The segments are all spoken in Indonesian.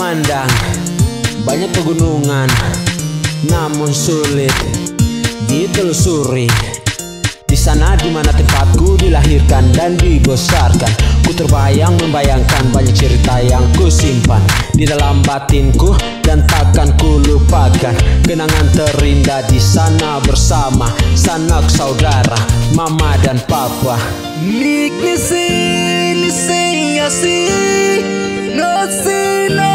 memandang banyak pegunungan, namun sulit ditelusuri. Di sana dimana tempatku dilahirkan dan dibesarkan, ku terbayang membayangkan banyak cerita yang ku simpan di dalam batinku dan takkan ku lupakan kenangan terindah di sana bersama sanak saudara, mama dan papa. Nik nisi asi no si no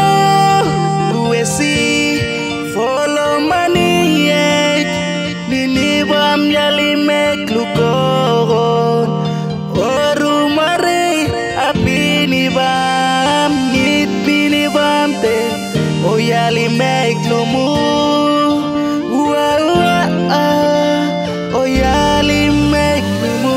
uesi follow money nini bam yali mek lukogon oru mare api ni bam nit bini bam te o yali mek lumu wa o yali mek lumu.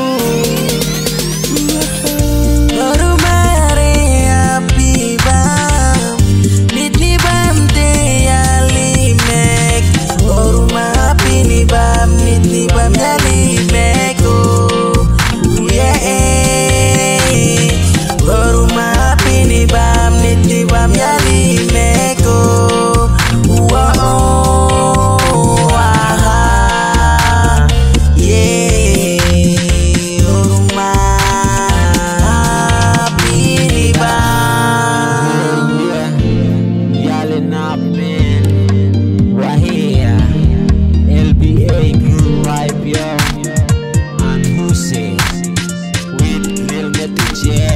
With real message.